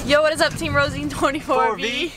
Yo, what is up, Team Rosie 24V?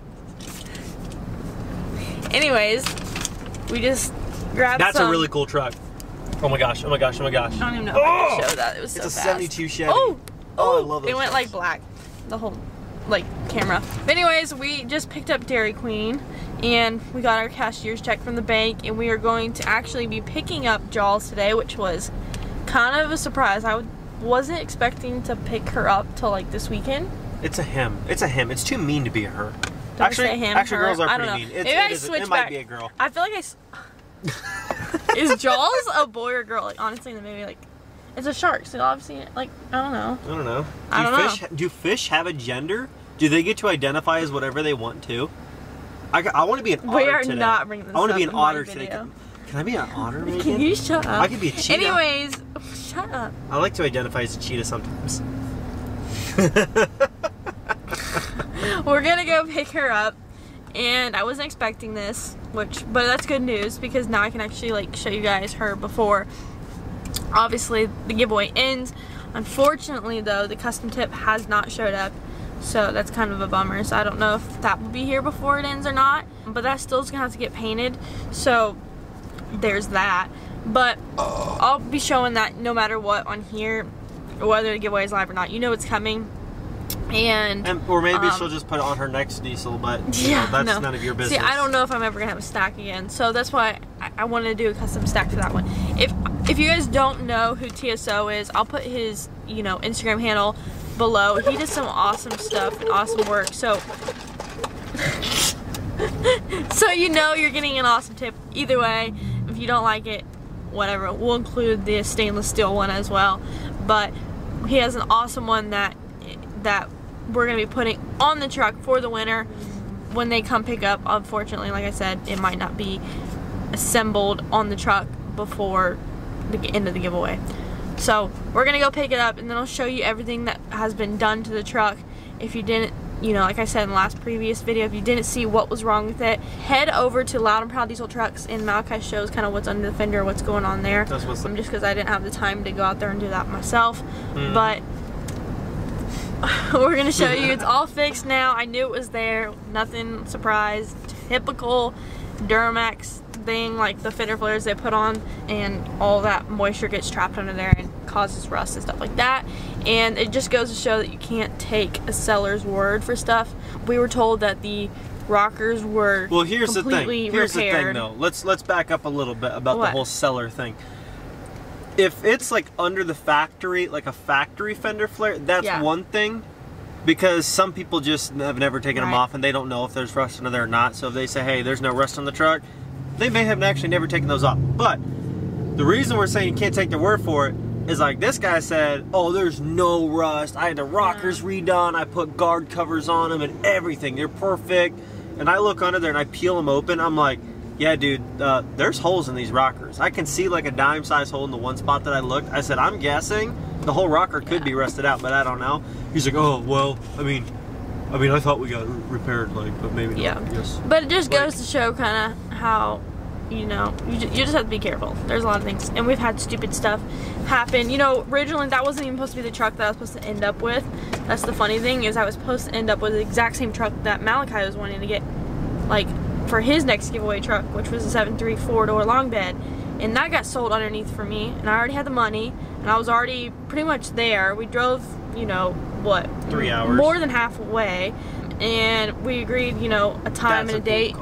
Anyways, we just grabbed That's a really cool truck. Oh my gosh, oh my gosh, oh my gosh. I don't even know if I can show that. It was so fast. It's a 72 Chevy. Oh! Oh, I love those it went trucks. like black. The whole, like, camera. But anyways, we just picked up Dairy Queen. And we got our cashier's check from the bank. And we are going to actually be picking up Jaws today, which was kind of a surprise. I wasn't expecting to pick her up till like this weekend. It's a him. It's a him. It's too mean to be a her. Don't say him, actually, her. girls are I don't pretty know. mean. Maybe I it switch might back. be a girl. I feel like is Jaws a boy or girl? Like, honestly, in the movie, like, it's a shark, so obviously, like, I don't know. I don't know. I don't know. Do fish have a gender? Do they get to identify as whatever they want to? I want to be an otter We are today. not bringing this I want to up be an in my otter today. video. Can I be an otter, Megan? Can you shut up? I could be a cheetah. Anyways, shut up. I like to identify as a cheetah sometimes. We're gonna go pick her up, and I wasn't expecting this, but that's good news because now I can actually like show you guys her before obviously the giveaway ends. Unfortunately though, the custom tip has not showed up, so that's kind of a bummer. So I don't know if that will be here before it ends or not, but that still is gonna have to get painted, so there's that. But I'll be showing that no matter what on here, whether the giveaway is live or not. You know it's coming. Or maybe she'll just put it on her next diesel, but yeah, that's none of your business. See, I don't know if I'm ever gonna have a stack again, so that's why I wanted to do a custom stack for that one. If you guys don't know who TSO is, I'll put his Instagram handle below. He does some awesome stuff and awesome work, so so you're getting an awesome tip either way. If you don't like it, whatever, we'll include the stainless steel one as well. But he has an awesome one that we're going to be putting on the truck for the winter when they come pick up. Unfortunately, like I said, it might not be assembled on the truck before the end of the giveaway. So we're going to go pick it up, and then I'll show you everything that has been done to the truck. If you didn't, like I said in the last previous video, if you didn't see what was wrong with it, head over to Loud and Proud Diesel Trucks, and Malachi shows kind of what's under the fender, what's going on there. That's what's just because I didn't have the time to go out there and do that myself. But we're gonna show you. It's all fixed now. I knew it was there. Nothing surprise. Typical Duramax thing, like the fender flares they put on, and all that moisture gets trapped under there and causes rust and stuff like that. And it just goes to show that you can't take a seller's word for stuff. We were told that the rockers were here's completely the thing. Here's the thing, repaired. though. Let's back up a little bit about the whole seller thing. If it's like under the factory, like a factory fender flare, that's one thing, because some people just have never taken them off and they don't know if there's rust under there or not. So if they say, hey, there's no rust on the truck, they may have actually never taken those off. But the reason we're saying you can't take their word for it is like this guy said, oh, there's no rust. I had the rockers redone. I put guard covers on them and everything. They're perfect. And I look under there and I peel them open. I'm like, yeah, dude, there's holes in these rockers. I can see like a dime-sized hole in the one spot that I looked. I said, I'm guessing the whole rocker could be rusted out, but I don't know. He's like, oh, well, I mean, I thought we got repaired, like, but maybe not. I guess. But it just goes to show kind of how, you just have to be careful. There's a lot of things, and we've had stupid stuff happen. Originally that wasn't even supposed to be the truck that I was supposed to end up with. That's the funny thing, is I was supposed to end up with the exact same truck that Malachi was wanting to get, like, for his next giveaway truck, which was a 7.3 4-door long bed, and that got sold underneath for me, and I already had the money, and I was already pretty much there. We drove, what, 3 hours, more than halfway, and we agreed, a time and a date.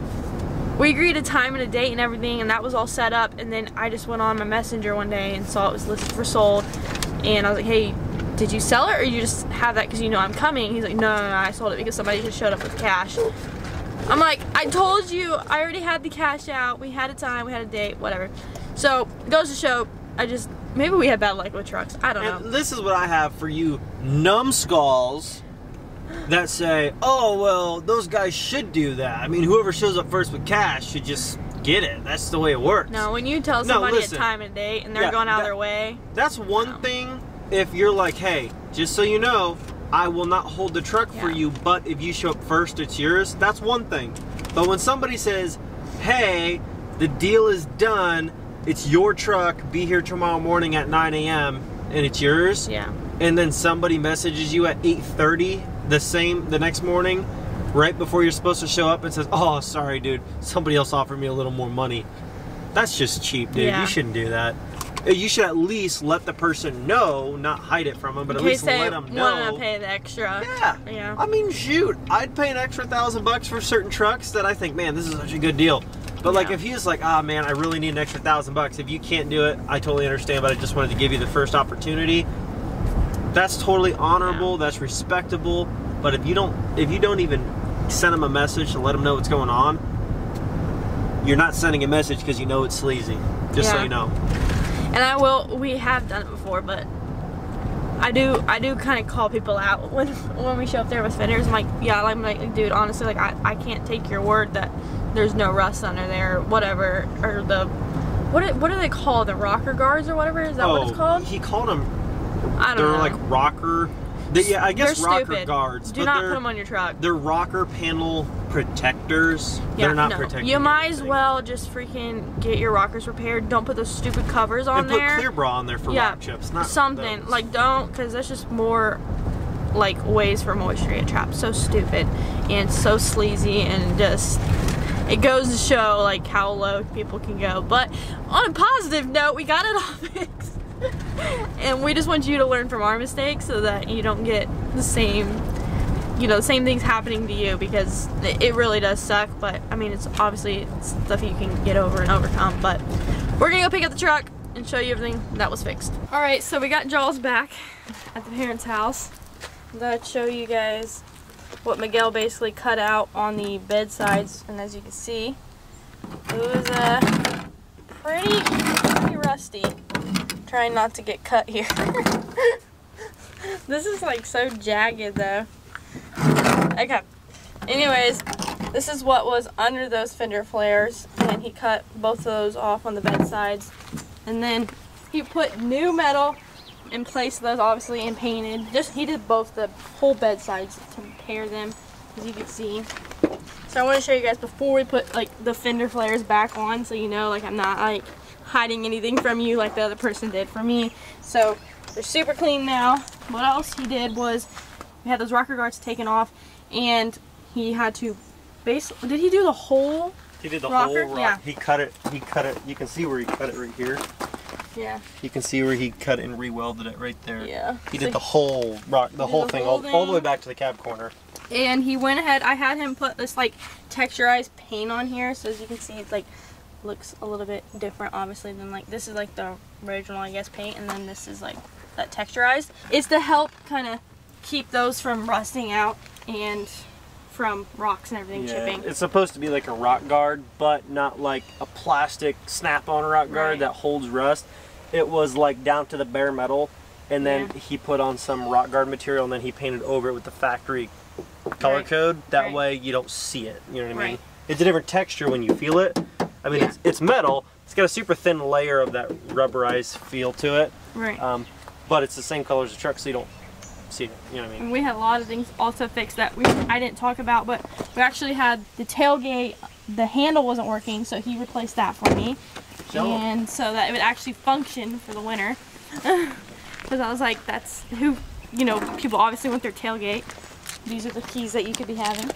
We agreed a time and a date and everything, and that was all set up. And then I just went on my messenger one day and saw it was listed for sold, and I was like, hey, did you sell it, or you just have that because I'm coming? He's like, no, I sold it because somebody just showed up with cash. I'm like, I told you, I already had the cash out. We had a time, we had a date, whatever. So it goes to show, maybe we have bad luck with trucks. I don't know. This is what I have for you numbskulls that say, oh, well, those guys should do that. I mean, whoever shows up first with cash should just get it. That's the way it works. No, when you tell somebody a time and date and they're going out of their way. That's one thing. If you're like, hey, just so you know, I will not hold the truck for you, but if you show up first, it's yours. That's one thing. But when somebody says, hey, the deal is done, it's your truck, be here tomorrow morning at 9 a.m. and it's yours. Yeah. And then somebody messages you at 8:30 the next morning, right before you're supposed to show up, and says, "Oh, sorry, dude, somebody else offered me a little more money." That's just cheap, dude. Yeah. You shouldn't do that. You should at least let the person know, not hide it from them, but at least let them know. Want to pay the extra. Yeah. Yeah. I mean, shoot, I'd pay an extra $1,000 for certain trucks that I think, man, this is such a good deal. But like, if he was like, ah, man, I really need an extra $1,000. If you can't do it, I totally understand. But I just wanted to give you the first opportunity. That's totally honorable. Yeah. That's respectable. But if you don't even send him a message to let him know what's going on, you're not sending a message because you know it's sleazy. Just so you know. And we have done it before, but I do kind of call people out when we show up there with fenders. I'm like, dude, honestly, like I can't take your word that there's no rust under there, or whatever, or what do they call the rocker guards or whatever? Is that what it's called? He called them. I don't know. They're like rocker. Yeah, I guess they're rocker stupid. guards. Do not put them on your truck. They're rocker panel protectors. Yeah, they're not protecting. You might as well just freaking get your rockers repaired. Don't put those stupid covers on there. And put Clear Bra on there for rock chips. Not something. those. Like, don't, because that's just more like ways for moisture to get trapped. So stupid and so sleazy, and just it goes to show like how low people can go. But on a positive note, we got it all fixed. And we just want you to learn from our mistakes so that you don't get the same things happening to you, because it really does suck. But I mean, it's obviously stuff you can get over and overcome. But we're gonna go pick up the truck and show you everything that was fixed. All right, so we got Jaws back at the parents' house. I'm gonna show you guys what Miguel basically cut out on the bed sides, and as you can see, it was pretty rusty. Trying not to get cut here. This is like so jagged though. Okay. Anyways, this is what was under those fender flares, and he cut both of those off on the bed sides, and then he put new metal in place of those, obviously, and painted. He did both the whole bed sides to repair them, as you can see. So I want to show you guys before we put like the fender flares back on, so you know, like, I'm not like hiding anything from you like the other person did for me. So they're super clean now. What else he did was we had those rocker guards taken off, and he had to did he do the whole He did the rocker? whole rock. Yeah. He cut it. You can see where he cut it right here. Yeah. You can see where he cut it and re-welded it right there. Yeah. He did the whole rock, the whole thing, all the way back to the cab corner. And he went ahead, I had him put this like texturized paint on here, so as you can see, it's like looks a little bit different, obviously, than like this is like the original, I guess, paint, and then this is like that texturized. It's to help kind of keep those from rusting out and from rocks and everything chipping. It's supposed to be like a rock guard, but not like a plastic snap-on rock guard that holds rust. It was like down to the bare metal, and then he put on some rock guard material, and then he painted over it with the factory color code. That way you don't see it. You know what I mean? It's a different texture when you feel it. I mean, it's metal. It's got a super thin layer of that rubberized feel to it. Right. But it's the same color as the truck, so you don't see it. You know what I mean? And we had a lot of things also fixed that I didn't talk about, but we actually had the tailgate, the handle wasn't working, so he replaced that for me. And so that it would actually function for the winter. Because I was like, that's who, you know, people obviously want their tailgate. These are the keys that you could be having.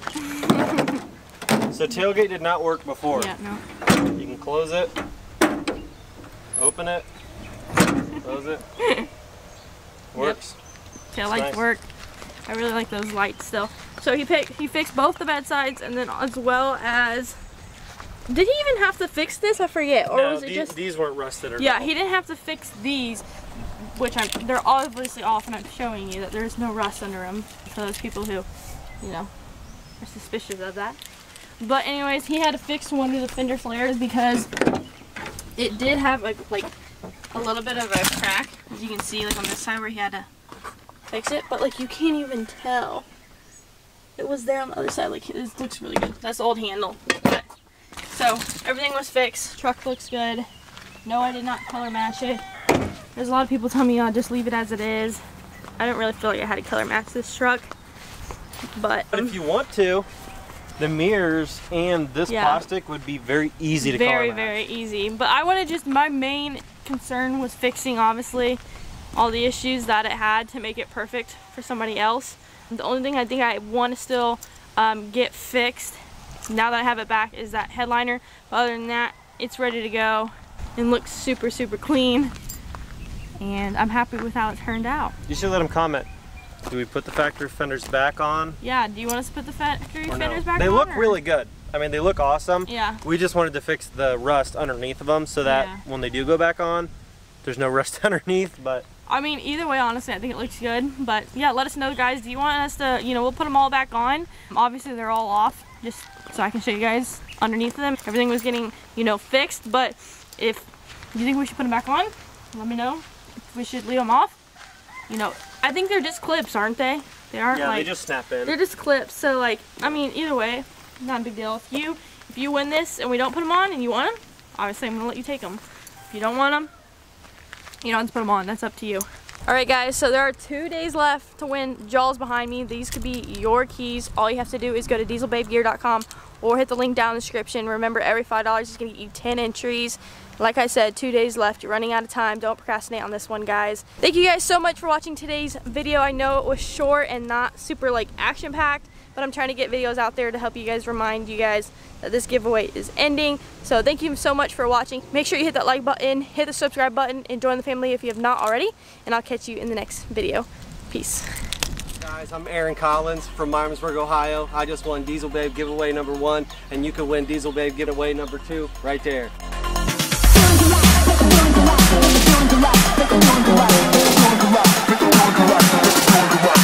So tailgate did not work before. Yeah, no. You can close it, open it, close it. Works. Tail lights work. I really like those lights still. So he fixed both the bed sides, and then as well as, did he even have to fix this? I forget. Or no, was it just these weren't rusted at yeah, all. he didn't have to fix these, which they're obviously off, and I'm showing you that there's no rust under them for those people who, you know, are suspicious of that. But anyways, he had to fix one of the fender flares because it did have like a little bit of a crack, as you can see, like on this side where he had to fix it. But like you can't even tell it was there on the other side. Like it looks really good. That's the old handle. But, so everything was fixed. Truck looks good. No, I did not color match it. There's a lot of people telling me, just leave it as it is. I didn't really feel like I had to color match this truck. But if you want to, the mirrors and this plastic would be very easy to color match. Very easy. But I wanted my main concern was fixing, obviously, all the issues that it had to make it perfect for somebody else. The only thing I think I want to still get fixed now that I have it back is that headliner. But other than that, it's ready to go and looks super clean, and I'm happy with how it turned out. You should let them comment. Do we put the factory fenders back on? Yeah, do you want us to put the factory fenders back on? They look really good. I mean, they look awesome. Yeah. We just wanted to fix the rust underneath of them so that when they do go back on, there's no rust underneath. But I mean, either way, honestly, I think it looks good. But yeah, let us know, guys. Do you want us to, you know, we'll put them all back on. Obviously, they're all off, just so I can show you guys underneath them. Everything was getting, you know, fixed. But if you think we should put them back on, let me know. If we should leave them off. You know, I think they're just clips, aren't they? They aren't like, they just snap in. They're just clips. So like, I mean, either way, not a big deal. If you win this and we don't put them on and you want them, obviously I'm gonna let you take them. If you don't want them, you don't have to put them on. That's up to you. All right, guys. So there are 2 days left to win Jaws behind me. These could be your keys. All you have to do is go to dieselbabegear.com or hit the link down in the description. Remember, every $5 is gonna get you 10 entries. Like I said, 2 days left. You're running out of time. Don't procrastinate on this one, guys. Thank you guys so much for watching today's video. I know it was short and not super like action-packed, but I'm trying to get videos out there to help you guys, remind you guys that this giveaway is ending. So thank you so much for watching. Make sure you hit that like button, hit the subscribe button, and join the family if you have not already. And I'll catch you in the next video. Peace. Guys, I'm Aaron Collins from Myamisburg, Ohio. I just won Diesel Babe giveaway number 1, and you could win Diesel Babe giveaway number 2 right there. Make a